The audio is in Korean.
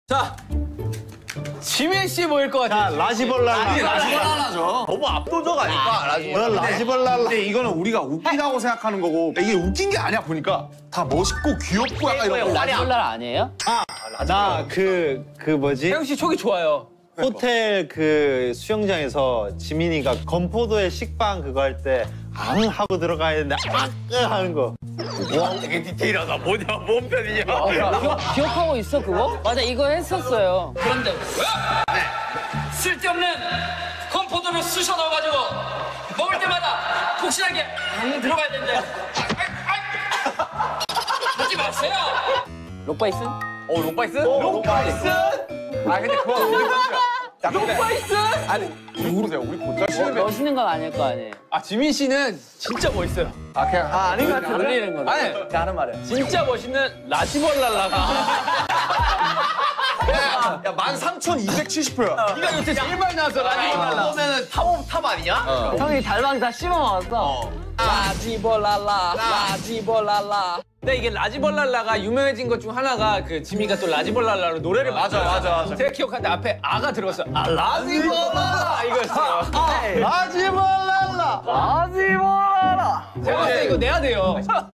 자, 지민 씨 보일 것 같아. 자, 라지벌랄라. 라지벌랄라죠. 너무 압도적 아닐까? 넌 라지벌랄라. 근데 이거는 우리가 웃기다고 생각하는 거고 이게 웃긴 게 아니야 보니까 다 멋있고 귀엽고 약간 이런 거. 라지벌랄 아니에요? 나 뭐지? 태영 씨 촉이 좋아요. 호텔 그 수영장에서 지민이가 건포도에 식빵 그거 할 때 앙 하고 들어가야 되는데 하는 거. 와, 되게 디테일하다. 뭐냐, 뭔 편이냐. 기억하고 있어 그거? 맞아 이거 했었어요. 그런데 쓸데없는 건포도를 쑤셔 넣어가지고 먹을 때마다 폭신하게 안 들어가야 되는데 하지 마세요. 록바이슨? 록바이스? 록바이스? 아 근데 그거 우리 록바이스? 아니 누구세요? 우리 본자 씨는 멋있는 건 아닐 거 아니에요. 아, 지민 씨는 진짜 멋있어요. 그냥 아닌 것 같은데? 놀리는 거네. 아니, 하는 말이야. 진짜 멋있는 라지벌랄라가. 야 13,270표야. 네가 요새 제일 많이 나왔어, 라지벌랄라. 그러면은 탑 아니냐? 형이 달방 다 씹어 먹었어. 라지벌랄라, 라지벌랄라. 근데 이게 라지벌랄라가 유명해진 것 중 하나가 그 지미가 또 라지벌랄라로 노래를 맞아. 제가 기억하는데 앞에 아가 들어갔어요. 아, 라지벌랄라 이거였어요. 라지벌랄라. 제가 봤을 때 이거 내야 돼요.